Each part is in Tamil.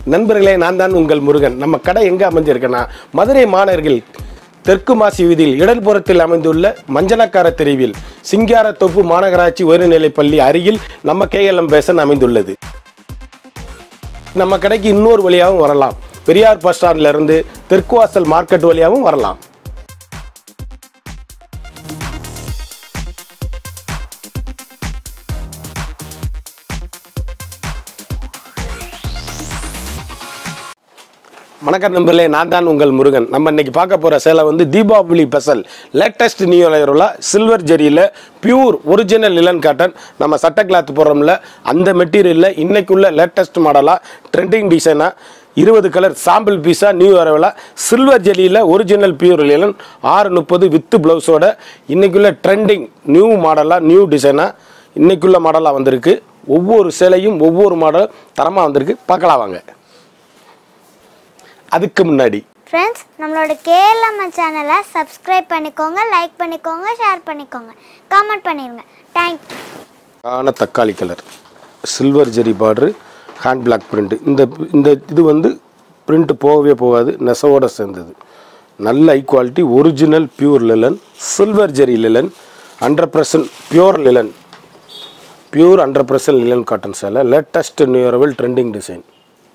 நண்பர்களே, நான் தான் உங்கள் முருகன். நம்ம கடை எங்கே அமைஞ்சிருக்குன்னா மதுரை மாநகரில் தெற்கு மாசி வீதியில் இடதுபுறத்தில் அமைந்துள்ள மஞ்சனக்கார தெருவில் சிங்காரத்தோப்பு மாநகராட்சி உயர்நிலைப்பள்ளி அருகில் நம்ம KLM அமைந்துள்ளது. நம்ம கடைக்கு இன்னொரு வழியாகவும் வரலாம். பெரியார் பஸ் ஸ்டாண்ட்ல இருந்து தெற்கு வாசல் மார்க்கெட் வழியாகவும் வரலாம். வணக்கம் நண்பர்களே, நான் தான் உங்கள் முருகன். நம்ம இன்னைக்கு பார்க்க போகிற சேலை வந்து தீபாவளி ஸ்பெஷல் லேட்டஸ்ட் நியூ இயர்ல சில்வர் ஜெரியில் பியூர் ஒரிஜினல் லிலன் காட்டன். நம்ம சட்டை கிளாத் போடுறோம்ல, அந்த மெட்டீரியலில் இன்னைக்குள்ள லேட்டஸ்ட் மாடலாக ட்ரெண்டிங் டிசைனாக 20 கலர் சாம்பிள் பீஸாக நியூ இயர்ல சில்வர் ஜெரியில் ஒரிஜினல் பியூர் லிலன் 630 வித் ப்ளவுஸோட இன்னைக்குள்ள ட்ரெண்டிங் நியூ மாடலாக நியூ டிசைனாக இன்னைக்குள்ள மாடலாக வந்திருக்கு. ஒவ்வொரு சேலையும் ஒவ்வொரு மாடல் தரமாக வந்திருக்கு. பார்க்கலாம் வாங்க. அதுக்கு முன்னாடி फ्रेंड्स நம்மளோட KLMN சேனலை சப்ஸ்கிரைப் பண்ணிக்கோங்க, லைக் பண்ணிக்கோங்க, ஷேர் பண்ணிக்கோங்க, கமெண்ட் பண்ணிருங்க. थैंक ஆன தக்காளி colour silver zari border hand block print. இந்த இது வந்து பிரிண்ட் போகவே போகாது, நெசவோட சேர்ந்தது. நல்ல high quality original pure linen silver zari linen 100% pure linen 100% linen cotton சேலை. Latest new year trending design.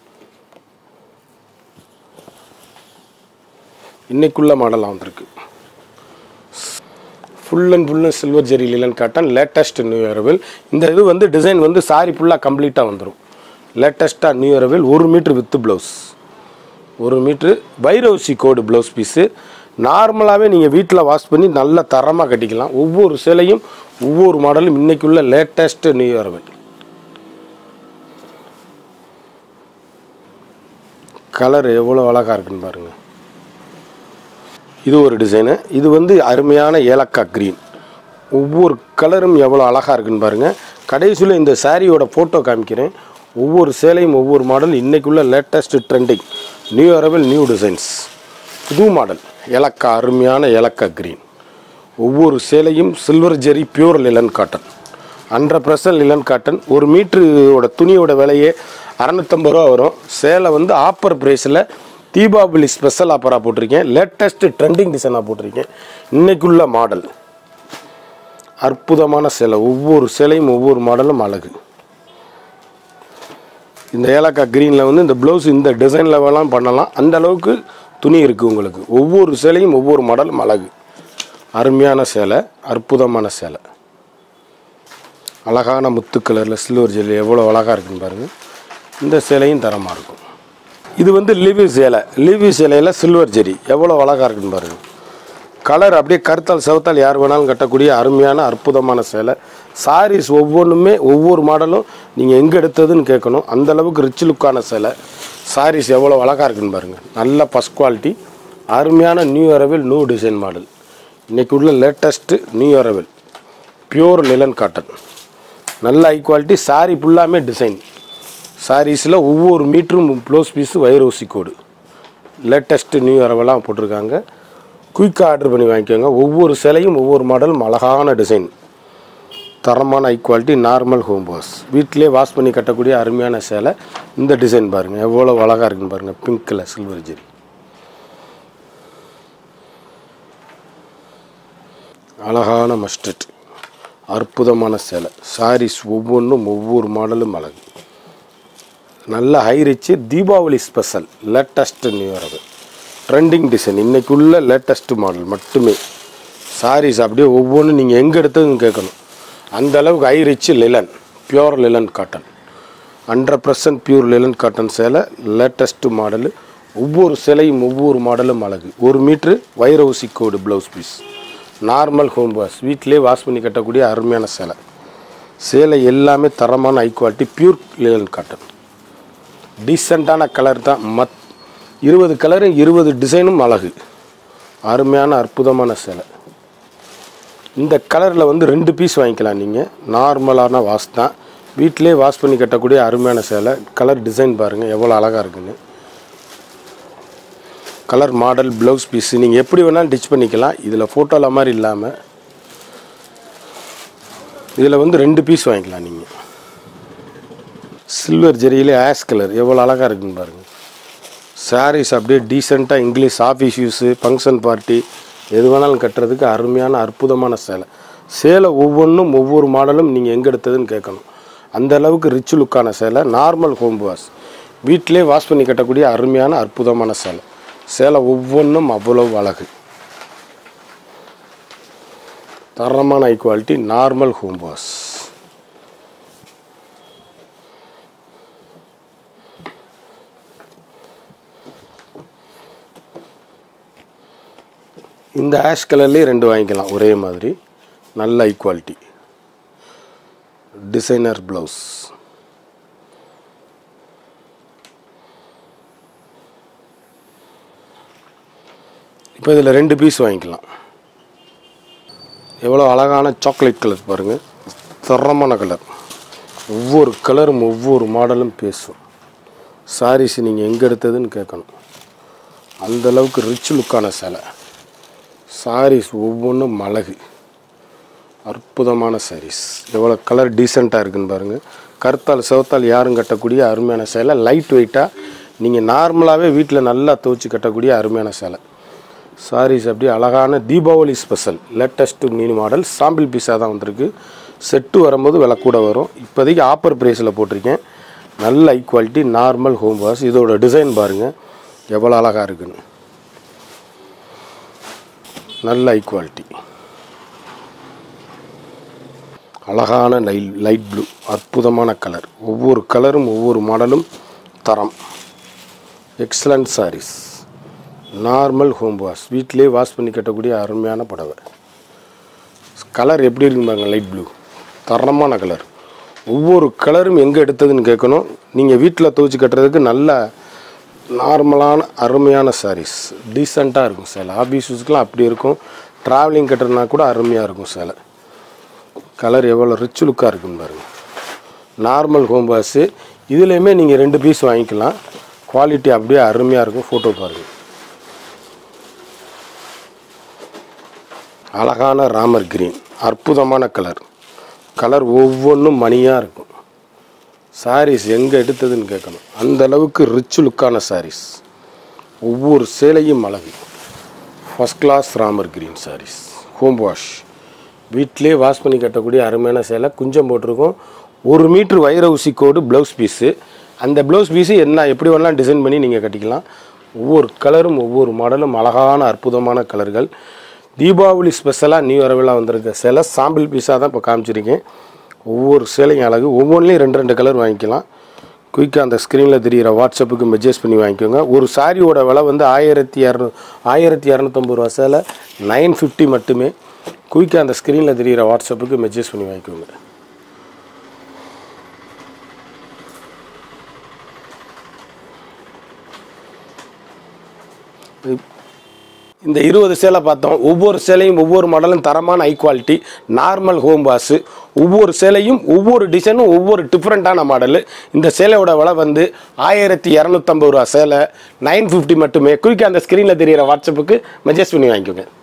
இன்னைக்குள்ள மாடலாக வந்திருக்கு. Full and silver zari linen cotton latest new இயர்வில். இந்த இது வந்து டிசைன் வந்து சாரி ஃபுல்லாக கம்ப்ளீட்டாக வந்துடும். லேட்டஸ்ட்டாக நியூ இயர்வில் 1 மீட்ரு வித் ப்ளவுஸ், 1 மீட்ரு வைரவுசி கோடு ப்ளவுஸ் பீஸு. நார்மலாகவே நீங்கள் வீட்டில் வாஷ் பண்ணி நல்ல தரமாக கட்டிக்கலாம். ஒவ்வொரு சேலையும் ஒவ்வொரு மாடலும் இன்னைக்குள்ள லேட்டஸ்ட் நியூ இயர்வில். கலர் எவ்வளோ அழகாக இருக்குன்னு பாருங்கள். இது ஒரு டிசைனு. இது வந்து அருமையான ஏலக்காய் க்ரீன். ஒவ்வொரு கலரும் எவ்வளோ அழகாக இருக்குன்னு பாருங்கள். கடைசியில் இந்த சாரியோட ஃபோட்டோ காமிக்கிறேன். ஒவ்வொரு சேலையும் ஒவ்வொரு மாடல் இன்றைக்குள்ள லேட்டஸ்ட் ட்ரெண்டிங் நியூ இயர்வில் நியூ டிசைன்ஸ். புது மாடல் ஏலக்காய், அருமையான ஏலக்காய் க்ரீன். ஒவ்வொரு சேலையும் silver zari pure linen cotton 100% linen cotton. 1 மீட்டரோட துணியோட விலையே 650 ரூபா வரும். சேலை வந்து ஆஃபர் ப்ரைஸில் தீபாவளி ஸ்பெஷல் ஆஃபராக போட்டிருக்கேன். லேட்டஸ்ட் ட்ரெண்டிங் டிசைனாக போட்டிருக்கேன். இன்னைக்குள்ள மாடல் அற்புதமான சேலை. ஒவ்வொரு சேலையும் ஒவ்வொரு மாடலும் அழகு. இந்த ஏலக்காய் க்ரீனில் வந்து இந்த ப்ளவுஸ் இந்த டிசைன் லெவலாம் பண்ணலாம். அந்த அளவுக்கு துணி இருக்குது உங்களுக்கு. ஒவ்வொரு சேலையும் ஒவ்வொரு மாடலும் அழகு. அருமையான சேலை, அற்புதமான சேலை. அழகான முத்து கலரில் சில்வர் ஜெல்லி எவ்வளோ அழகாக இருக்குன்னு பாருங்கள். இந்த சேலையும் தரமாக இருக்கும். இது வந்து லிவி சேலை. லிவி சேலையில் சில்வர் ஜெரி எவ்வளோ அழகாக இருக்குன்னு பாருங்கள். கலர் அப்படியே கருத்தால் செவத்தால் யார் வேணாலும் கட்டக்கூடிய அருமையான அற்புதமான சேலை. சாரீஸ் ஒவ்வொன்றுமே ஒவ்வொரு மாடலும் நீங்கள் எங்கே எடுத்ததுன்னு கேட்கணும். அந்தளவுக்கு ரிச் லுக்கான சேலை. சாரீஸ் எவ்வளோ அழகாக இருக்குன்னு பாருங்கள். நல்ல ஃபஸ்ட் குவாலிட்டி அருமையான நியூ இயர்வில் நியூ டிசைன் மாடல். இன்றைக்கி உள்ள லேட்டஸ்ட்டு நியூ இயர்வில் பியூர் லிலன் காட்டன். நல்ல ஹை குவாலிட்டி. சாரீ ஃபுல்லாமே டிசைன். சாரீஸில் ஒவ்வொரு மீட்டரும் ப்ளவுஸ் பீஸு வைரோசி கோடு. லேட்டஸ்ட்டு நியூ இயர்வெல்லாம் போட்டிருக்காங்க. குயிக்காக ஆர்டர் பண்ணி வாங்கிக்கோங்க. ஒவ்வொரு சேலையும் ஒவ்வொரு மாடலும் அழகான டிசைன், தரமான high quality normal home wash. வீட்டிலே வாஷ் பண்ணி கட்டக்கூடிய அருமையான சேலை. இந்த டிசைன் பாருங்கள் எவ்வளோ அழகாக இருக்குன்னு பாருங்கள். பிங்க் கலர் சில்வர் ஜெரி அழகான மஸ்டர்ட் அற்புதமான சேலை. சாரீஸ் ஒவ்வொன்றும் ஒவ்வொரு மாடலும் அழகு. நல்ல high rich Deepavali special latest new year trending design. இன்றைக்குள்ள லேட்டஸ்ட் மாடல் மட்டுமே. சாரீஸ் அப்படியே ஒவ்வொன்றும் நீங்கள் எங்கே எடுத்ததுன்னு கேட்கணும். அந்த அளவுக்கு high rich linen pure linen cotton 100% pure linen cotton சேலை. Latest model. ஒவ்வொரு சேலையும் ஒவ்வொரு மாடலும் அழகு. 1 மீட்ரு வைரவுசி கோடு blouse piece. Normal home wash. வீட்டிலே வாஷ் பண்ணி கட்டக்கூடிய அருமையான சேலை. சேலை எல்லாமே தரமான high quality pure linen cotton. டீசெண்டான கலர் தான். 20 கலரும் 20 டிசைனும் அழகு. அருமையான அற்புதமான சேலை. இந்த கலரில் வந்து 2 பீஸ் வாங்கிக்கலாம் நீங்கள். நார்மலான வாஷ் தான். வீட்டிலே வாஷ் பண்ணி கட்டக்கூடிய அருமையான சேலை. கலர் டிசைன் பாருங்கள் எவ்வளோ அழகாக இருக்குன்னு. கலர் மாடல் ப்ளவுஸ் பீஸு நீங்கள் எப்படி வேணாலும் டிச் பண்ணிக்கலாம். இதில் ஃபோட்டோவில் மாதிரி இல்லாமல் இதில் வந்து 2 பீஸ் வாங்கிக்கலாம் நீங்கள். சில்வர் ஜெரியிலே ஆஷ் கலர் எவ்வளோ அழகாக இருக்குன்னு பாருங்கள். சாரீஸ் அப்படியே டீசெண்டாக English office use function party எது வேணாலும் கட்டுறதுக்கு அருமையான அற்புதமான சேலை. சேலை ஒவ்வொன்றும் ஒவ்வொரு மாடலும் நீங்கள் எங்கே எடுத்ததுன்னு கேட்கணும். அந்த அளவுக்கு ரிச் லுக்கான சேலை. நார்மல் ஹோம் வாஷ் வீட்டிலே வாஷ் பண்ணி கட்டக்கூடிய அருமையான அற்புதமான சேலை. சேலை ஒவ்வொன்றும் அவ்வளவு அழகு. தரமான high quality normal home wash. இந்த ஆஷ் கலர்லேயே 2 வாங்கிக்கலாம் ஒரே மாதிரி. நல்ல ஹை குவாலிட்டி டிசைனர் ப்ளவுஸ். இப்போ இதில் 2 பீஸ் வாங்கிக்கலாம். எவ்வளோ அழகான சாக்லேட் கலர் பாருங்கள். தரமான கலர். ஒவ்வொரு கலரும் ஒவ்வொரு மாடலும் பேசும். சாரீஸ் நீங்கள் எங்கே எடுத்ததுன்னு கேட்கணும். அந்தளவுக்கு ரிச் லுக்கான சேலை. சாரீஸ் ஒவ்வொன்றும் அழகு. அற்புதமான சாரீஸ். எவ்வளோ கலர் டீசெண்டாக இருக்குன்னு பாருங்கள். கருத்தால் சிவத்தால் யாரும் கட்டக்கூடிய அருமையான சேலை. லைட் வெயிட்டாக நீங்கள் நார்மலாகவே வீட்டில் நல்லா துவச்சி கட்டக்கூடிய அருமையான சேலை. சாரீஸ் அப்படியே அழகான Deepavali special latest new model. Sample பீஸாக தான் வந்திருக்கு. செட்டு வரும்போது விலை கூட வரும். இப்போதைக்கு ஆஃபர் ப்ரைஸில் போட்டிருக்கேன். நல்ல high quality normal home wash. இதோட டிசைன் பாருங்கள் எவ்வளோ அழகாக இருக்குன்னு. நல்ல ஹை குவாலிட்டி அழகான லைட் ப்ளூ அற்புதமான கலர். ஒவ்வொரு கலரும் ஒவ்வொரு மாடலும் தரம். Excellent saris. Normal home wash வீட்டிலே வாஷ் பண்ணி கட்டக்கூடிய அருமையான புடவை. கலர் எப்படி இருக்குன்னு பாருங்க. லைட் ப்ளூ தரமான கலர். ஒவ்வொரு கலரும் எங்கே எடுத்ததுன்னு கேட்கணும். நீங்கள் வீட்டில் துவச்சி கட்டுறதுக்கு நல்ல நார்மலான அருமையான சாரீஸ். டீசெண்டாக இருக்கும் சேலை. ஆஃபீஸ் யூஸ்க்கெலாம் அப்படி இருக்கும். ட்ராவலிங் கட்டுறதுனா கூட அருமையாக இருக்கும் சேலை. கலர் எவ்வளோ ரிச் லுக்காக இருக்குன்னு பாருங்கள். Normal home wash. இதுலேயுமே நீங்கள் 2 பீஸ் வாங்கிக்கலாம். குவாலிட்டி அப்படியே அருமையாக இருக்கும். ஃபோட்டோ பாருங்கள். அழகான ராமர் கிரீன் அற்புதமான கலர். கலர் ஒவ்வொன்றும் மணியாக இருக்கும். சாரீஸ் எங்கே எடுத்ததுன்னு கேட்கணும். அந்த அளவுக்கு ரிச் லுக்கான சாரீஸ். ஒவ்வொரு சேலையும் அழகு. First class Ramar green saris. Home wash வீட்டிலே வாஷ் பண்ணி கட்டக்கூடிய அருமையான சேலை. குஞ்சம் போட்டிருக்கோம். 1 மீட்ரு வைர ஊசி கோடு ப்ளவுஸ் பீஸு. அந்த ப்ளவுஸ் பீஸு என்ன எப்படி வேணாலும் டிசைன் பண்ணி நீங்கள் கட்டிக்கலாம். ஒவ்வொரு கலரும் ஒவ்வொரு மாடலும் அழகான அற்புதமான கலர்கள். தீபாவளி ஸ்பெஷலாக நியூ அரவிலாக வந்திருக்க சேலை. சாம்பிள் பீஸாக தான் இப்போ காமிச்சிருக்கேன். ஒவ்வொரு சேலையும் அழகு. ஒவ்வொன்றிலையும் 2 கலர் வாங்கிக்கலாம். குயிக்காக அந்த ஸ்க்ரீனில் தெரிகிற வாட்ஸ்அப்புக்கு மெசேஜ் பண்ணி வாங்கிக்கோங்க. ஒரு சாரியோட விலை வந்து 1250 ரூபா. சேலை 950 மட்டுமே. குயிக்காக அந்த ஸ்க்ரீனில் தெரிகிற வாட்ஸ்அப்புக்கு மெசேஜ் பண்ணி வாங்கிக்கோங்க. இந்த 20 சேலை பார்த்தோம். ஒவ்வொரு சேலையும் ஒவ்வொரு மாடலும் தரமான high quality normal home wash. ஒவ்வொரு சேலையும் ஒவ்வொரு டிசைனும் ஒவ்வொரு டிஃப்ரெண்ட்டான மாடலு. இந்த சேலையோட விலை வந்து 1250 ரூபா. சேலை 950 மட்டுமே. குயிக்காக அந்த ஸ்க்ரீனில் தெரிகிற வாட்ஸ்அப்புக்கு மெசேஜ் பண்ணி வாங்கிக்கோங்க.